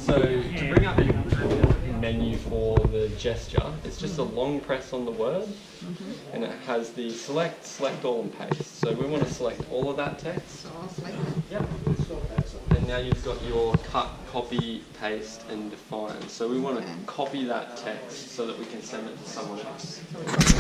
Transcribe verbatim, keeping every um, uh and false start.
So to bring up your menu for the gesture, it's just a long press on the word, mm-hmm. and it has the select, select all and paste. So we want to select all of that text. So I'll select Yep. And now you've got your cut, copy, paste and define. So we want to Okay. copy that text so that we can send it to someone else.